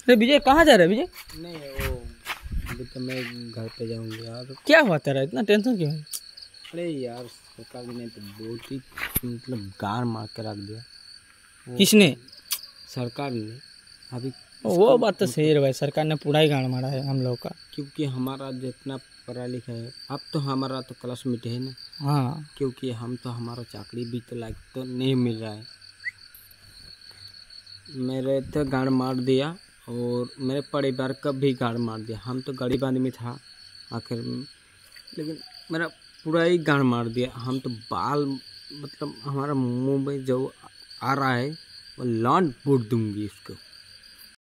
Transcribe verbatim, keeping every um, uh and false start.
अरे विजय कहाँ जा रहा है विजय? नहीं वो अभी तो मैं घर पे जाऊंगा यार। क्या हुआ तेरा, इतना टेंशन क्यों है? अरे यार सरकार ने तो बहुत ही मतलब गार मार के रख दिया। किसने? सरकार ने। अभी वो बात तो सही है भाई, सरकार ने पूरा ही गाड़ मारा है हम लोग का। क्योंकि हमारा जितना पढ़ा लिखा है अब तो हमारा तो क्लासमेट है ना। हाँ क्योंकि हम तो हमारा चाकरी भी तो लायक तो नहीं मिल रहा है। मेरे तो गाड़ मार दिया और मेरे परिवार का भी गाड़ मार दिया। हम तो गरीब आदमी था आखिर में, लेकिन मेरा पूरा ही गाड़ मार दिया। हम तो बाल मतलब हमारा मुंह में जो आ रहा है वो लॉन्ड फूट दूंगी इसको।